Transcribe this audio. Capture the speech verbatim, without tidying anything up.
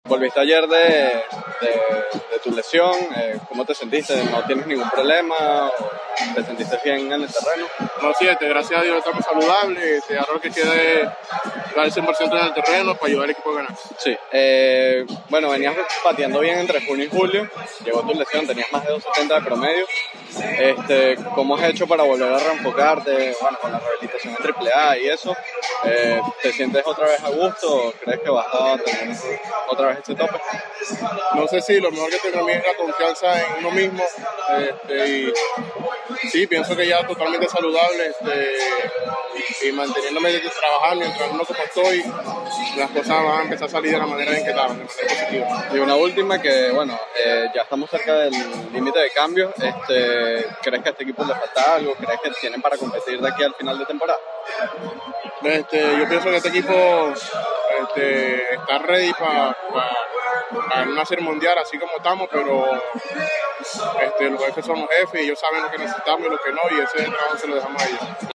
Volviste ayer de, de, de tu lesión, eh, ¿cómo te sentiste? ¿No tienes ningún problema? ¿O te sentiste bien en el terreno? No, sí, este, gracias a Dios estamos saludables, este, ahora lo que queda es dar el cien por ciento en el terreno para ayudar al equipo a ganar. Sí, eh, bueno, venías pateando bien entre junio y julio, llegó tu lesión, tenías más de doscientos setenta de promedio. Este, ¿Cómo has hecho para volver a reenfocarte? Bueno, con la rehabilitación en triple A y eso, eh, ¿te sientes otra vez a gusto o crees que vas a tener otra vez ese tope? No sé si lo mejor que tengo a mí es la confianza en uno mismo, este, y sí, pienso que ya totalmente saludable, este, y manteniéndome trabajando y entrenando como estoy, las cosas van a empezar a salir de la manera en que estaban, de manera positiva. Y una última que, bueno, eh, ya estamos cerca del límite de cambios. Este, ¿crees que a este equipo le falta algo? ¿Crees que tienen para competir de aquí al final de temporada? Este, yo pienso que este equipo este, está ready para pa, pa una serie mundial así como estamos, pero este, los jefes somos jefes y ellos saben lo que necesitamos y lo que no, y ese trabajo se lo dejamos a ellos.